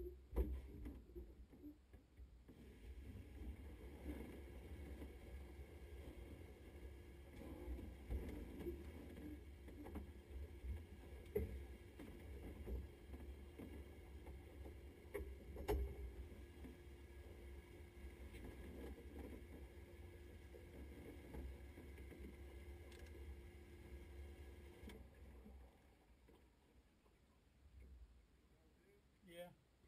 Yeah.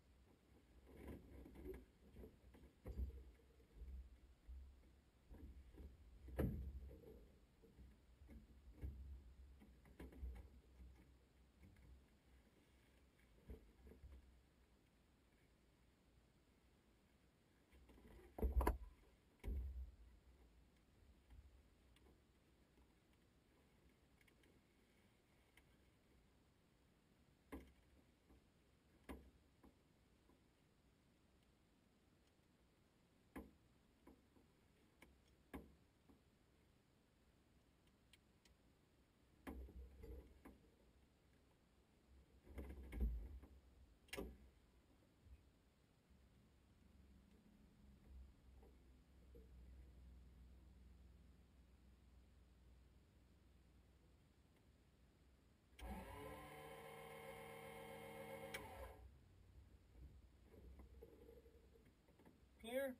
Clear?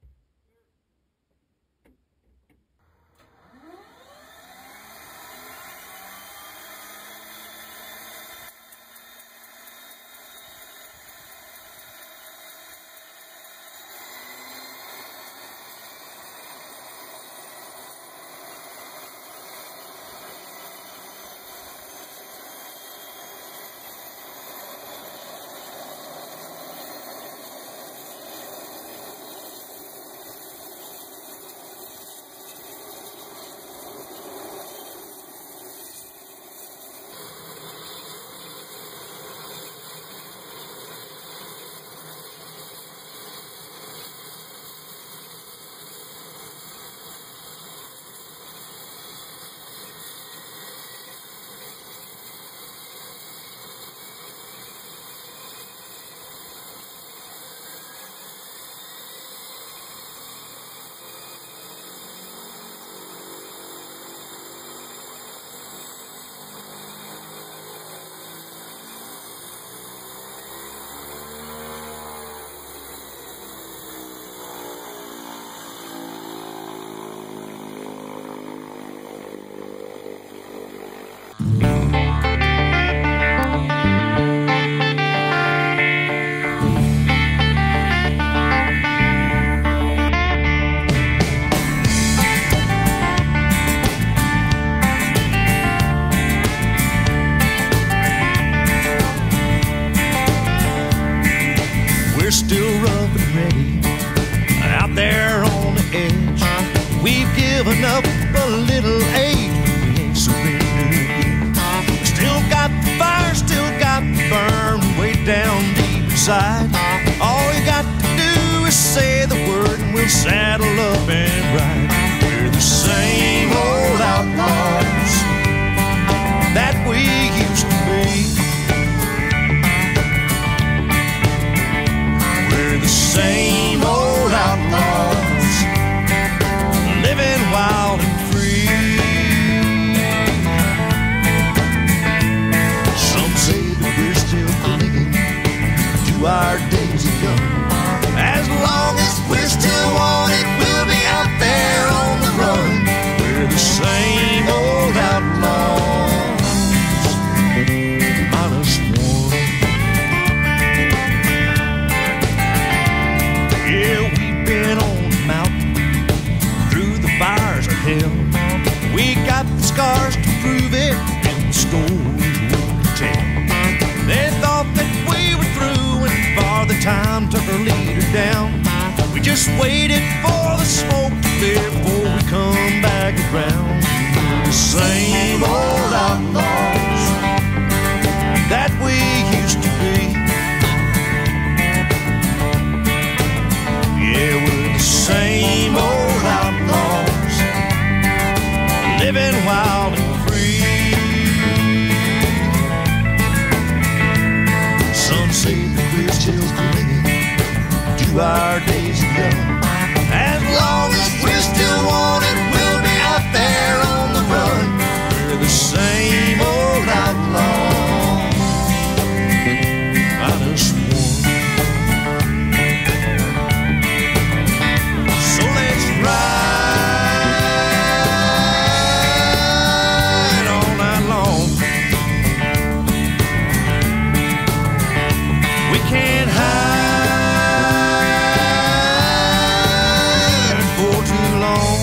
We're still rough and ready out there on the edge. We've given up a little age, but we ain't surrendered yet. We still got the fire, still got the burn way down deep inside. All you got to do is say the word and we'll saddle up and ride. We're the same old outlaws that we used to be. The same old outlaws, living wild and free. Some say that we're still clinging to our days of young. As long as we're still wanted, we'll be out there on the run. We're the same old outlaws, minus one. Yeah, we've been on the mountain, through the fires of hell. We got the scars to prove it, and the stories we can tell. They thought that we were through, and Father Time took our leader down. We just waited for the smoke to clear before we come back around. We're the same old outlaws that we used to be. Yeah, we're the same old outlaws, living wild and free. Some say that we're still clinging to our days of young. As long as we're still wanted, we'll be out there on the run. We're the same old outlaw, minus one. So let's ride all night long. We can't hide for too long.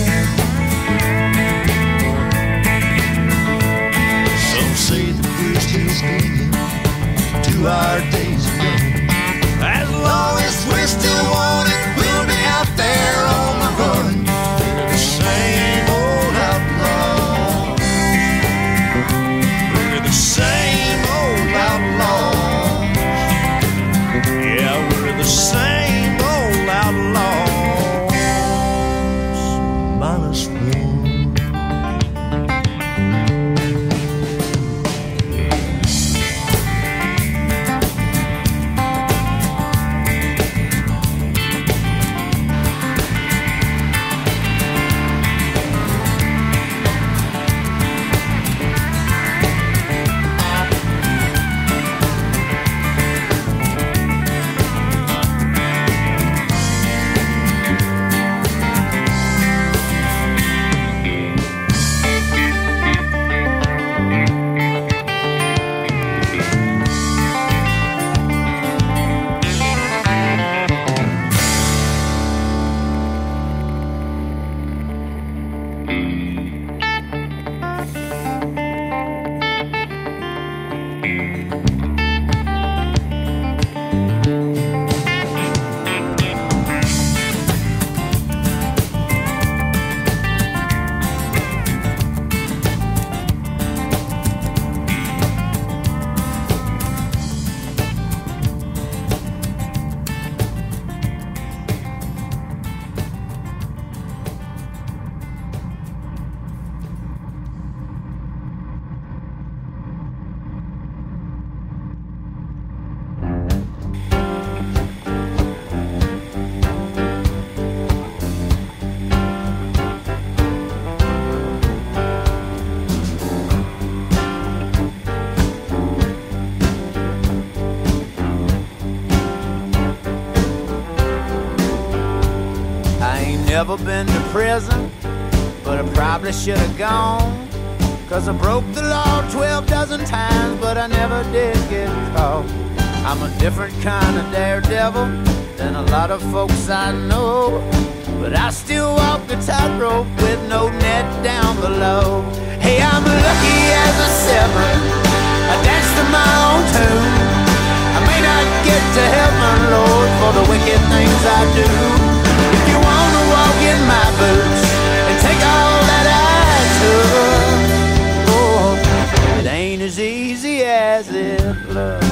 Some say that we're still clinging to our days of young. As long as we're still wanted, we'll be out there on the run. We're the same old outlaws. We're the same old outlaws. Yeah, we're the same old outlaws, minus one. Never been to prison, but I probably should have gone. 'Cause I broke the law 12 dozen times, but I never did get caught. I'm a different kind of daredevil than a lot of folks I know, but I still walk the tightrope with no net down below. Hey, I'm lucky as a seven, I dance to my own tune. I may not get to heaven, Lord, for the wicked things I do. If you wanna walk in my boots and take all that I took, oh, it ain't as easy as it looks.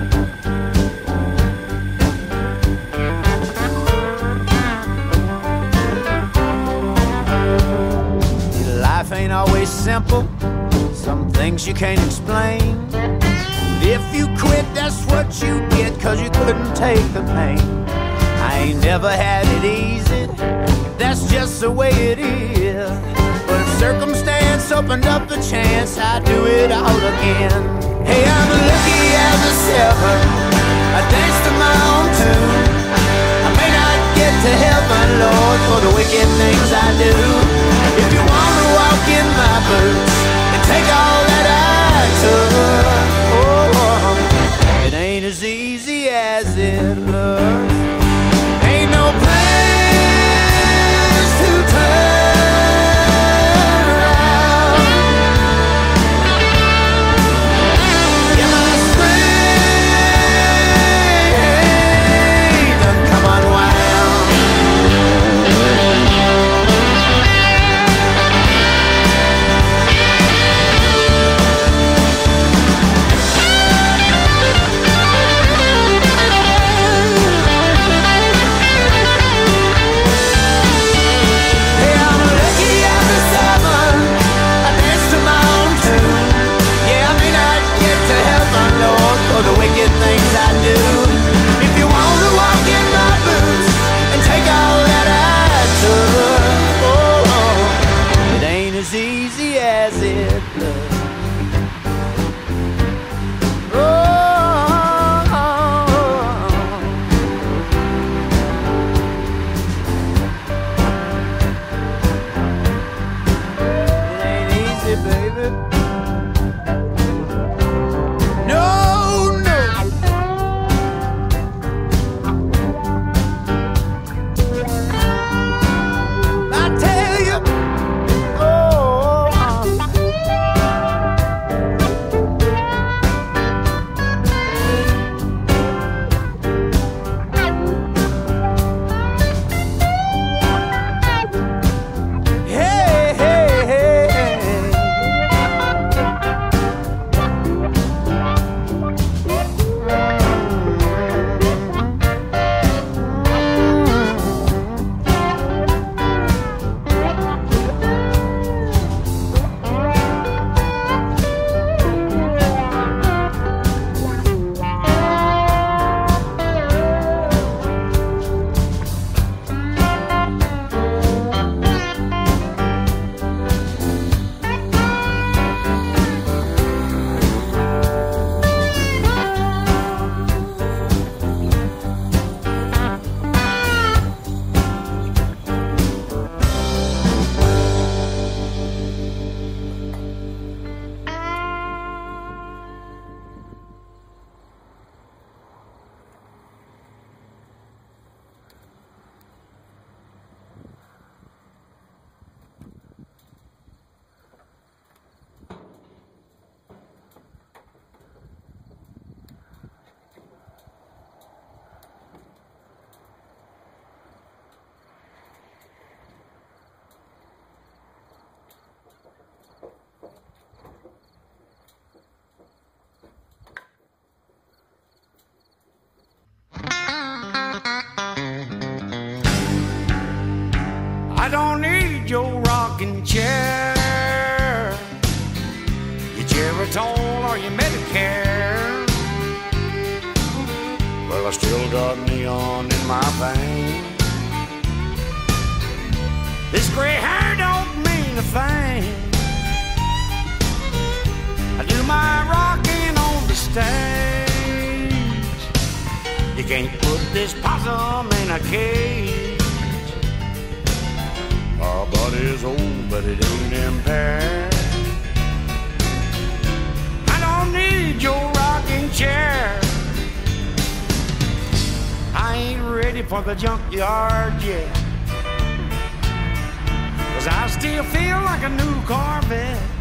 Life ain't always simple, some things you can't explain. If you quit, that's what you get, 'cause you couldn't take the pain. I ain't never had it easy, that's just the way it is. But if circumstance opened up the chance, I'd do it all again. Hey, I'm lucky as a seven, I dance to my own tune. I may not get to heaven, Lord, for the wicked things I do. If you wanna walk in my boots and take all that I took, oh, it ain't as easy as it looks. Ain't no place to turn around. Yeah, my strength done come unwound. I don't need your rocking chair, your Geritol or your Medicare. Well, I still got neon in my veins. This gray hair don't mean a thing. I do my rocking on the stage. You can't put this possum in a cage. Our body's old, but it ain't impaired. I don't need your rocking chair. I ain't ready for the junkyard yet, 'cause I still feel like a new Corvette.